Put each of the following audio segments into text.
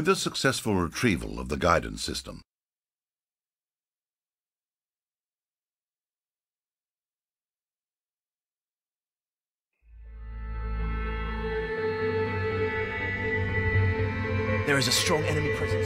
with the successful retrieval of the guidance system. There is a strong enemy presence.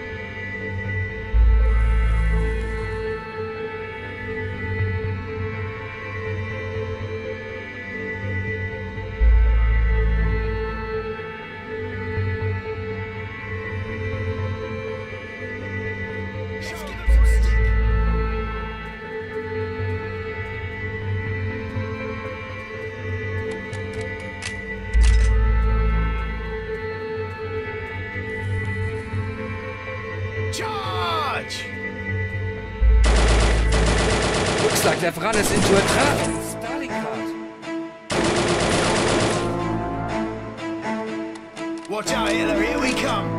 Charge! Looks like they've run us into a trap in Stalingrad. Watch out, Hitler, here we come!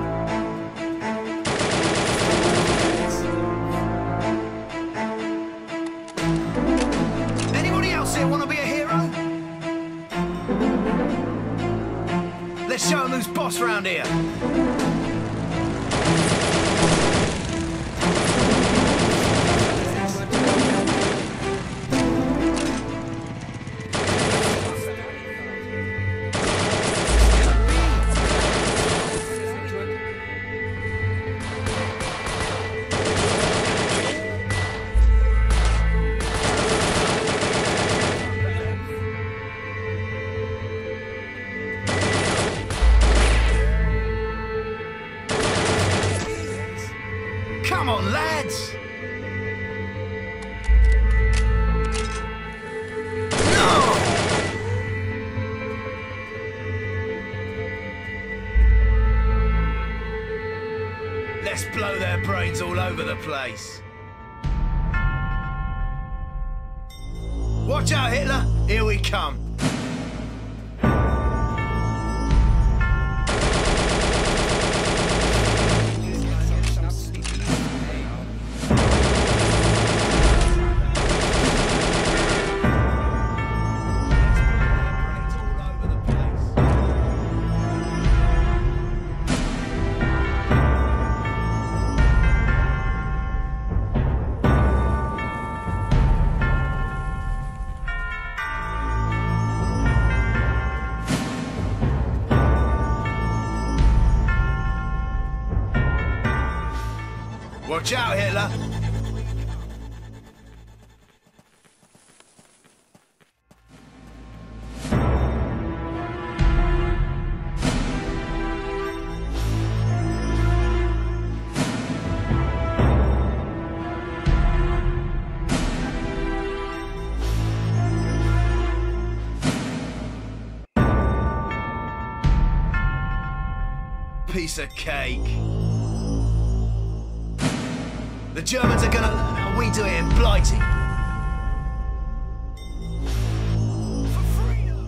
Anybody else here want to be a hero? Let's show 'em who's boss round here. Come on, lads! No! Let's blow their brains all over the place. Watch out, Hitler! Here we come. Watch out, Hitler! Piece of cake. The Germans are gonna learn how we do it in Blighty. For freedom!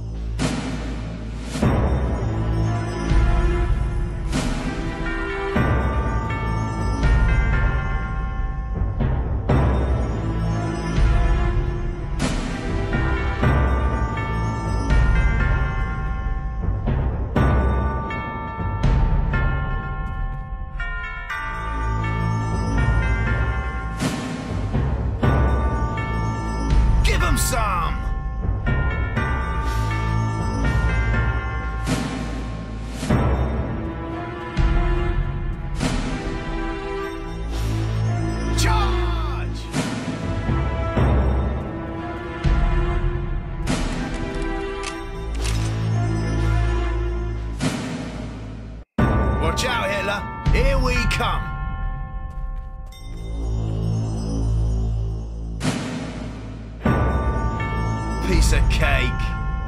Give 'em some! Charge! Watch out, Hitler! Here we come! Piece of cake.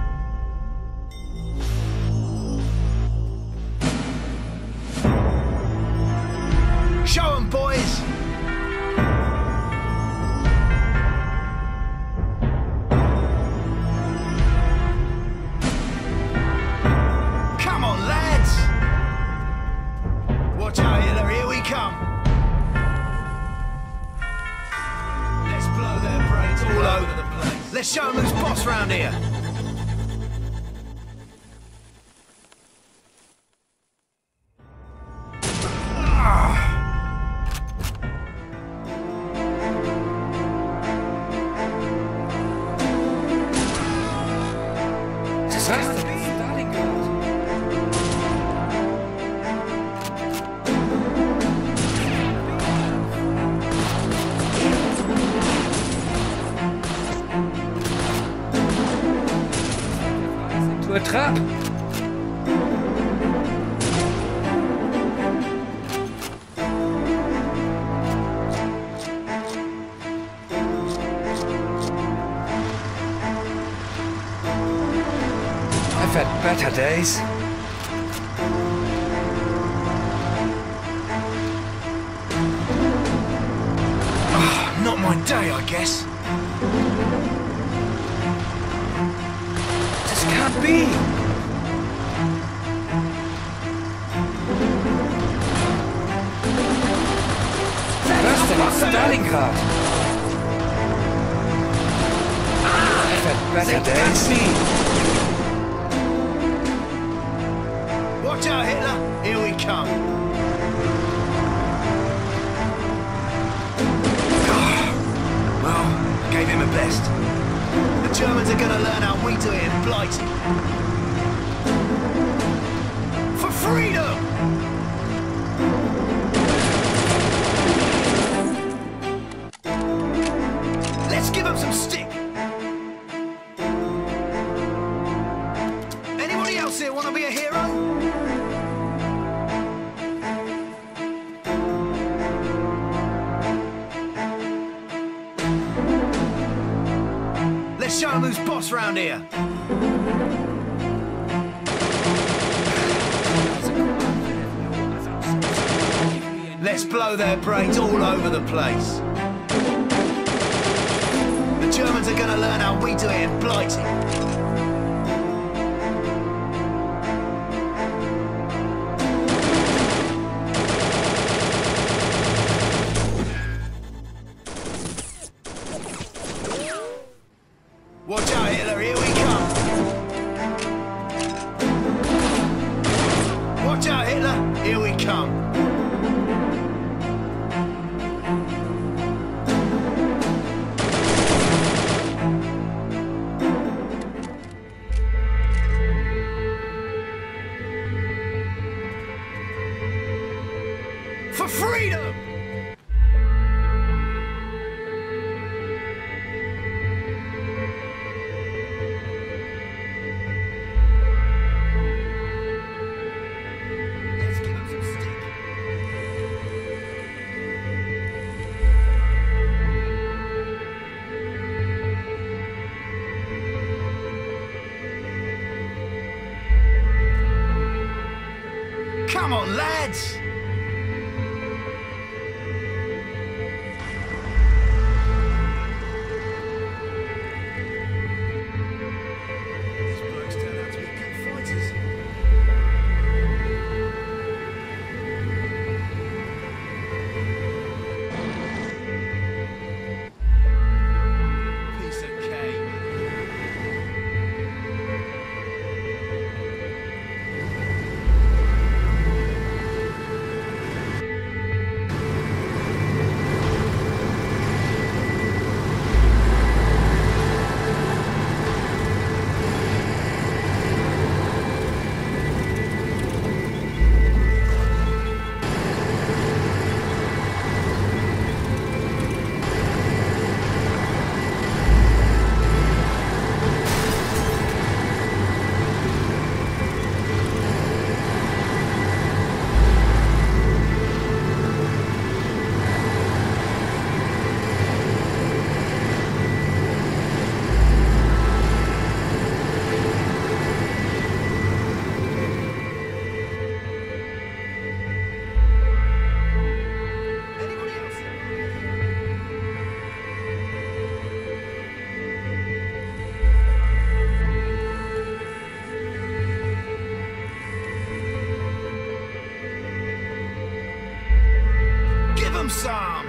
Show 'em, boys. Come on, lads. Watch out, Hitler. Here we come. Let's blow their brains all over the place. Let's show 'em who's boss round here. Stalingrad. To a trap. I've had better days. Not my day, I guess. This can't be. Rust in Stalingrad. I've had better days. Watch out, Hitler! Here we come. Well, I gave him a best. The Germans are gonna learn how we do it in Blighty. For freedom! Let's give them some stick. Anybody else here want to be a hero? Let's show 'em who's boss round here. Let's blow their brains all over the place. The Germans are gonna learn how we do it in Blighty. Watch out, Hitler, here we come. Watch out, Hitler, here we come. For freedom! Let's give 'em some stick. Come on, lads! These blokes turn out to be good fighters. Piece of cake. Anybody else? Give 'em some!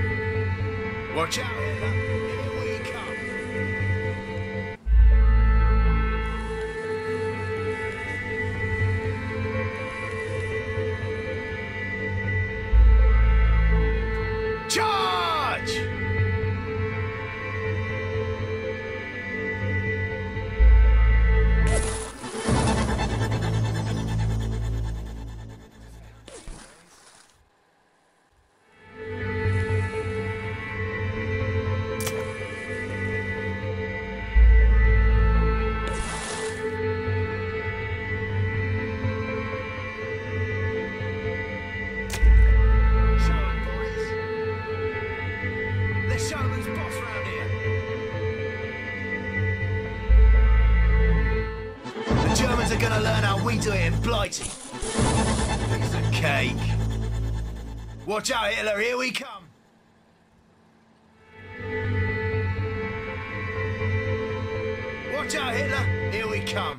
Watch out, Hitler. Here we come. are gonna learn how we do it in Blighty. Piece of cake. Watch out, Hitler, here we come. Watch out, Hitler, here we come.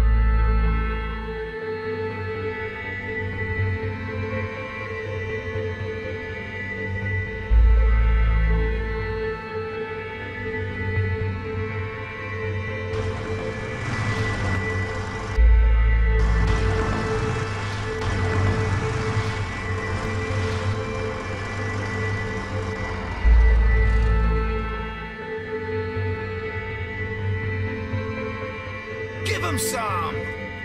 Give them some!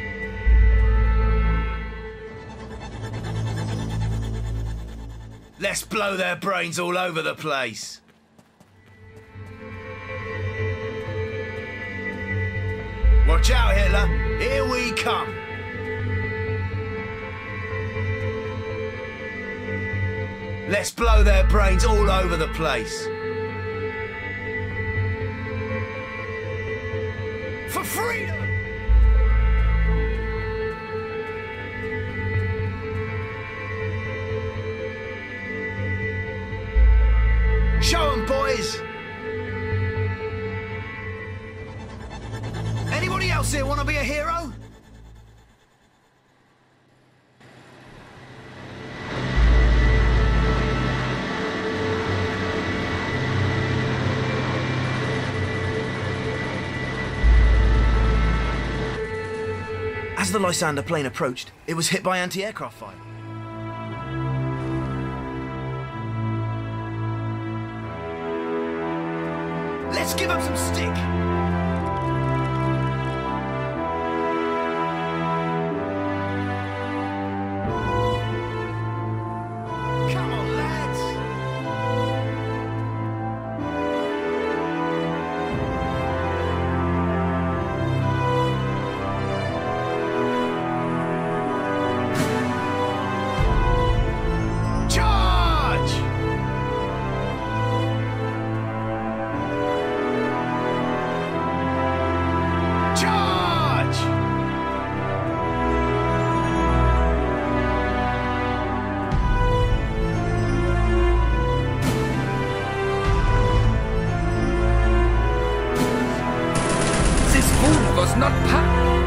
Let's blow their brains all over the place. Watch out, Hitler. Here we come. Let's blow their brains all over the place. For freedom! Show 'em, boys! Anybody else here want to be a hero? As the Lysander plane approached, it was hit by anti-aircraft fire. Let's give him some stick! Come on, lads! Charge! Charge! This fool was not part.